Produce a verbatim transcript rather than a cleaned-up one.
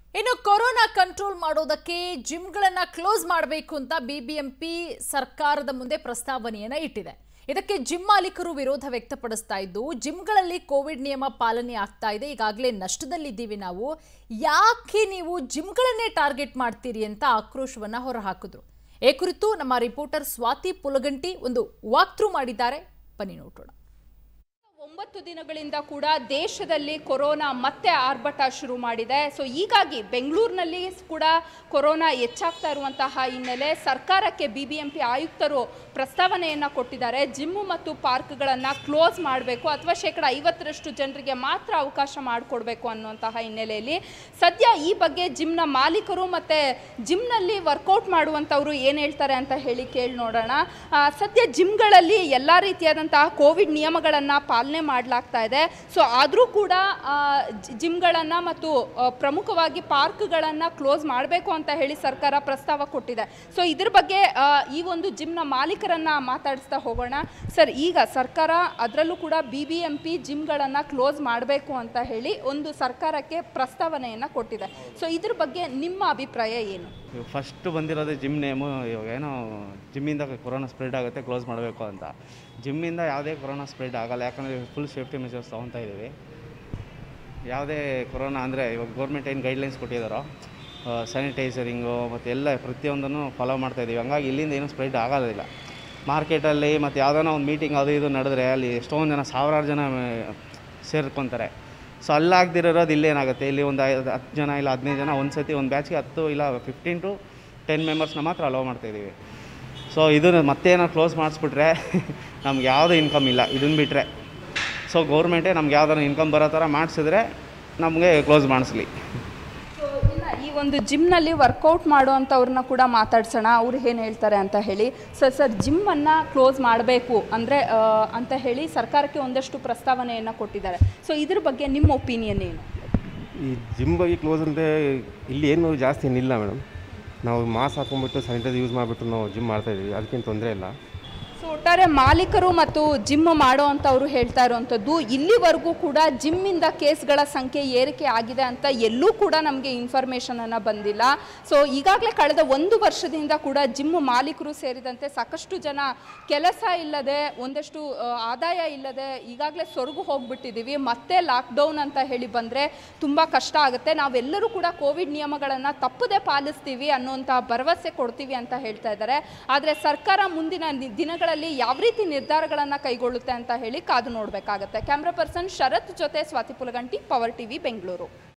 ಇನ್ನು corona control ಮಾಡೋದಕ್ಕೆ ಜಿಮ್ಗಳನ್ನು close ಮಾಡಬೇಕು ಅಂತ ಬಿಬಿಎಂಪಿ ಸರ್ಕಾರದ ಮುಂದೆ ಪ್ರಸ್ತಾವನೆಯನ್ನ ಇಟ್ಟಿದೆ. ಇದಕ್ಕೆ ಜಿಮ್ ಮಾಲೀಕರು ವಿರೋಧ ವ್ಯಕ್ತಪಡಿಸ್ತಾ ಇದ್ದು, ಜಿಮ್ಗಳಲ್ಲಿ ಕೋವಿಡ್ ನಿಯಮ ಪಾಲನೆ ಆಗ್ತಾ ಇದೆ, ಈಗಾಗಲೇ ನಷ್ಟದಲ್ಲಿದ್ದೀವಿ ನಾವು, ಯಾಕೆ ನೀವು ಜಿಮ್ಗಳನ್ನೇ ಟಾರ್ಗೆಟ್ ಮಾಡ್ತೀರಿ ಅಂತ ಆಕ್ರೋಶವನ್ನ ಹೊರಹಾಕಿದ್ರು. ಈ ಕುರಿತು ನಮ್ಮ ರಿಪೋರ್ಟರ್ ಸ್ವಾತಿ ಪುಲಗಂಟಿ ಒಂದು ವಾಕ್ ಥ್ರೂ ಮಾಡಿದ್ದಾರೆ, ಬನ್ನಿ ನೋಡೋಣ. ಒಂಬತ್ತು ದಿನಗಳಿಂದ ಕೂಡ ದೇಶದಲ್ಲಿ ಕೊರೋನಾ ಮತ್ತೆ ಆರ್ಭಟ ಶುರು ಮಾಡಿದೆ. ಸೊ ಹೀಗಾಗಿ ಬೆಂಗಳೂರಿನಲ್ಲಿ ಕೂಡ ಕೊರೋನಾ ಹೆಚ್ಚಾಗ್ತಾ ಇರುವಂತಹ ಹಿನ್ನೆಲೆ ಸರ್ಕಾರಕ್ಕೆ ಬಿಬಿಎಂಪಿ ಆಯುಕ್ತರು ಪ್ರಸ್ತಾವನೆಯನ್ನು ಕೊಟ್ಟಿದ್ದಾರೆ. ಜಿಮ್ಮು ಮತ್ತು ಪಾರ್ಕ್ಗಳನ್ನು ಕ್ಲೋಸ್ ಮಾಡಬೇಕು ಅಥವಾ ಶೇಕಡ ಐವತ್ತರಷ್ಟು ಜನರಿಗೆ ಮಾತ್ರ ಅವಕಾಶ ಮಾಡಿಕೊಡ್ಬೇಕು ಅನ್ನುವಂತಹ ಹಿನ್ನೆಲೆಯಲ್ಲಿ ಸದ್ಯ ಈ ಬಗ್ಗೆ ಜಿಮ್ನ ಮಾಲೀಕರು ಮತ್ತು ಜಿಮ್ನಲ್ಲಿ ವರ್ಕೌಟ್ ಮಾಡುವಂಥವರು ಏನು ಹೇಳ್ತಾರೆ ಅಂತ ಹೇಳಿ ಕೇಳಿ ನೋಡೋಣ. ಸದ್ಯ ಜಿಮ್ಗಳಲ್ಲಿ ಎಲ್ಲ ರೀತಿಯಾದಂತಹ ಕೋವಿಡ್ ನಿಯಮಗಳನ್ನು ಪಾಲನೆ ಮಾಡಲಾಗ್ತಾ ಇದೆ. ಸೊ ಆದರೂ ಕೂಡ ಜಿಮ್ಗಳನ್ನು ಮತ್ತು ಪ್ರಮುಖವಾಗಿ ಪಾರ್ಕ್ಗಳನ್ನು ಕ್ಲೋಸ್ ಮಾಡಬೇಕು ಅಂತ ಹೇಳಿ ಸರ್ಕಾರ ಪ್ರಸ್ತಾವ ಕೊಟ್ಟಿದೆ. ಸೊ ಇದ್ರ ಬಗ್ಗೆ ಈ ಒಂದು ಜಿಮ್ನ ಮಾಲೀಕರನ್ನ ಮಾತಾಡಿಸ್ತಾ ಹೋಗೋಣ. ಸರ್, ಈಗ ಸರ್ಕಾರ ಅದರಲ್ಲೂ ಕೂಡ ಬಿ ಬಿ ಎಂ ಪಿ ಜಿಮ್ಗಳನ್ನು ಕ್ಲೋಸ್ ಮಾಡಬೇಕು ಅಂತ ಹೇಳಿ ಒಂದು ಸರ್ಕಾರಕ್ಕೆ ಪ್ರಸ್ತಾವನೆಯನ್ನು ಕೊಟ್ಟಿದೆ. ಸೊ ಇದ್ರ ಬಗ್ಗೆ ನಿಮ್ಮ ಅಭಿಪ್ರಾಯ ಏನು? ಫಸ್ಟ್ ಬಂದಿರೋದು ಜಿಮ್ ನೇಮು. ಇವಾಗ ಏನೋ ಜಿಮ್ಮಿಂದ ಕೊರೋನಾ ಸ್ಪ್ರೆಡ್ ಆಗುತ್ತೆ, ಕ್ಲೋಸ್ ಮಾಡಬೇಕು ಅಂತ. ಜಿಮ್ಮಿಂದ ಯಾವುದೇ ಕೊರೋನಾ ಸ್ಪ್ರೆಡ್ ಆಗಲ್ಲ, ಯಾಕಂದರೆ ಫುಲ್ ಸೇಫ್ಟಿ ಮೆಷರ್ಸ್ ತೊಗೊತಾ ಇದ್ದೀವಿ. ಯಾವುದೇ ಕೊರೋನಾ ಅಂದರೆ ಇವಾಗ ಗೌರ್ಮೆಂಟ್ ಏನು ಗೈಡ್ಲೈನ್ಸ್ ಕೊಟ್ಟಿದ್ದಾರೋ ಸ್ಯಾನಿಟೈಸರಿಂಗು ಮತ್ತು ಎಲ್ಲ ಪ್ರತಿಯೊಂದನ್ನು ಫಾಲೋ ಮಾಡ್ತಾಯಿದ್ದೀವಿ. ಹಂಗಾಗಿ ಇಲ್ಲಿಂದ ಏನೂ ಸ್ಪ್ರೆಡ್ ಆಗೋದಿಲ್ಲ. ಮಾರ್ಕೆಟಲ್ಲಿ ಮತ್ತು ಯಾವುದಾನ ಒಂದು ಮೀಟಿಂಗ್ ಅದು ಇದು ನಡೆದ್ರೆ ಅಲ್ಲಿ ಎಷ್ಟೊಂದು ಜನ ಸಾವಿರಾರು ಜನ ಸೇರ್ಕೊತಾರೆ. ಸೊ ಅಲ್ಲಾಗ್ದಿರೋದು ಇಲ್ಲೇನಾಗುತ್ತೆ, ಇಲ್ಲಿ ಒಂದು ಐದು ಹತ್ತು ಜನ ಇಲ್ಲ ಹದಿನೈದು ಜನ ಒಂದು ಸತಿ ಒಂದು ಬ್ಯಾಚ್ಗೆ ಹತ್ತು ಇಲ್ಲ ಫಿಫ್ಟೀನ್ ಟು ಟೆನ್ ಮೆಂಬರ್ಸ್ನ ಮಾತ್ರ ಅಲೋ ಮಾಡ್ತಾಯಿದ್ದೀವಿ. ಸೊ ಇದನ್ನು ಮತ್ತೇನೋ ಕ್ಲೋಸ್ ಮಾಡಿಸ್ಬಿಟ್ರೆ ನಮ್ಗೆ ಯಾವುದೂ ಇನ್ಕಮ್ ಇಲ್ಲ ಇದನ್ನು ಬಿಟ್ಟರೆ. ಸೊ ಗೌರ್ಮೆಂಟೇ ನಮ್ಗೆ ಯಾವ್ದಾರು ಇನ್ಕಮ್ ಬರೋ ಥರ ಮಾಡಿಸಿದ್ರೆ ನಮಗೆ ಕ್ಲೋಸ್ ಮಾಡಿಸ್ಲಿ. ಈ ಒಂದು ಜಿಮ್ನಲ್ಲಿ ವರ್ಕೌಟ್ ಮಾಡುವಂಥವ್ರನ್ನ ಕೂಡ ಮಾತಾಡ್ಸೋಣ, ಅವ್ರು ಏನು ಹೇಳ್ತಾರೆ ಅಂತ ಹೇಳಿ. ಸರ್ ಸರ್ ಜಿಮ್ಮನ್ನು ಕ್ಲೋಸ್ ಮಾಡಬೇಕು ಅಂದರೆ ಅಂತ ಹೇಳಿ ಸರ್ಕಾರಕ್ಕೆ ಒಂದಷ್ಟು ಪ್ರಸ್ತಾವನೆಯನ್ನು ಕೊಟ್ಟಿದ್ದಾರೆ. ಸೊ ಇದ್ರ ಬಗ್ಗೆ ನಿಮ್ಮ ಒಪಿನಿಯನ್ ಏನು? ಈ ಜಿಮ್ ಬಗ್ಗೆ ಕ್ಲೋಸ್ ಅಂದರೆ ಇಲ್ಲಿ ಏನು ಜಾಸ್ತಿ ಏನಿಲ್ಲ ಮೇಡಮ್. ನಾವು ಮಾಸ್ಕ್ ಹಾಕೊಂಡ್ಬಿಟ್ಟು ಸ್ಯಾನಿಟೈಸರ್ ಯೂಸ್ ಮಾಡಿಬಿಟ್ಟು ನಾವು ಜಿಮ್ ಮಾಡ್ತಾಯಿದ್ದೀವಿ, ಅದಕ್ಕೇನು ತೊಂದರೆ ಇಲ್ಲ. ಸೊ ಒಟ್ಟಾರೆ ಮಾಲೀಕರು ಮತ್ತು ಜಿಮ್ ಮಾಡುವಂಥವ್ರು ಹೇಳ್ತಾ ಇರುವಂಥದ್ದು, ಇಲ್ಲಿವರೆಗೂ ಕೂಡ ಜಿಮ್ಮಿಂದ ಕೇಸ್ಗಳ ಸಂಖ್ಯೆ ಏರಿಕೆ ಆಗಿದೆ ಅಂತ ಎಲ್ಲೂ ಕೂಡ ನಮಗೆ ಇನ್ಫಾರ್ಮೇಷನನ್ನು ಬಂದಿಲ್ಲ. ಸೊ ಈಗಾಗಲೇ ಕಳೆದ ಒಂದು ವರ್ಷದಿಂದ ಕೂಡ ಜಿಮ್ ಮಾಲೀಕರು ಸೇರಿದಂತೆ ಸಾಕಷ್ಟು ಜನ ಕೆಲಸ ಇಲ್ಲದೆ, ಒಂದಷ್ಟು ಆದಾಯ ಇಲ್ಲದೆ ಈಗಾಗಲೇ ಸೊರಗು ಹೋಗಿಬಿಟ್ಟಿದ್ದೀವಿ. ಮತ್ತೆ ಲಾಕ್ಡೌನ್ ಅಂತ ಹೇಳಿ ಬಂದರೆ ತುಂಬ ಕಷ್ಟ ಆಗುತ್ತೆ. ನಾವೆಲ್ಲರೂ ಕೂಡ ಕೋವಿಡ್ ನಿಯಮಗಳನ್ನು ತಪ್ಪದೇ ಪಾಲಿಸ್ತೀವಿ ಅನ್ನುವಂಥ ಭರವಸೆ ಕೊಡ್ತೀವಿ ಅಂತ ಹೇಳ್ತಾ ಇದ್ದಾರೆ. ಆದರೆ ಸರ್ಕಾರ ಮುಂದಿನ ದಿನಗಳ ಯಾವ ರೀತಿ ನಿರ್ಧಾರಗಳನ್ನು ಕೈಗೊಳ್ಳುತ್ತೆ ಅಂತ ಹೇಳಿ ಕಾದು ನೋಡಬೇಕಾಗುತ್ತೆ. ಕ್ಯಾಮ್ರಾ ಪರ್ಸನ್ ಶರತ್ ಜೊತೆ ಸ್ವಾತಿ ಪುಲಗಂಟಿ, ಪವರ್ ಟಿವಿ, ಬೆಂಗಳೂರು.